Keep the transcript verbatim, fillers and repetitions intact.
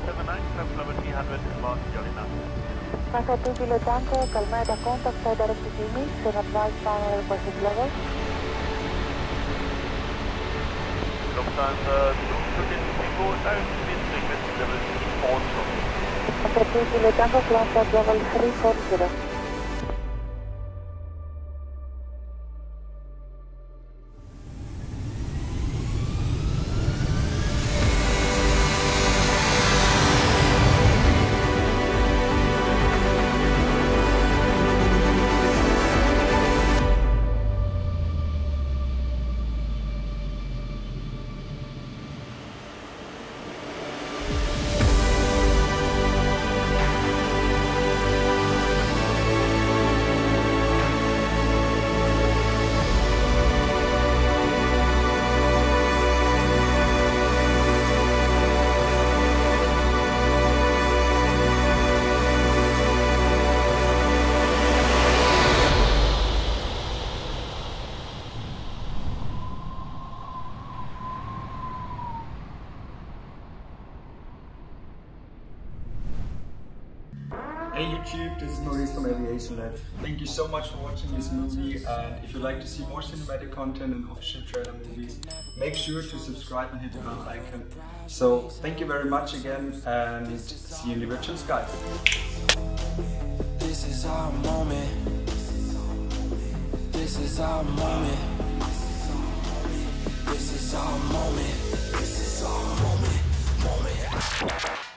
seven nine, climb level three hundred inbound Yolina. Maka two Kilo Tango, Calmada contact, fly direct to Jimmy, send advise final requested level. Lufthansa two thirteen Bingo, direct to Wind, request level three also. Maka two Kilo Tango, contact level three forty. Hey YouTube, this is Maurice from Aviation Lab. Thank you so much for watching this movie, and if you'd like to see more cinematic content and official trailer movies, make sure to subscribe and hit the bell icon. So thank you very much again, and see you in the virtual skies. This is our moment. This is our moment. This is our moment. This is our moment. Moment.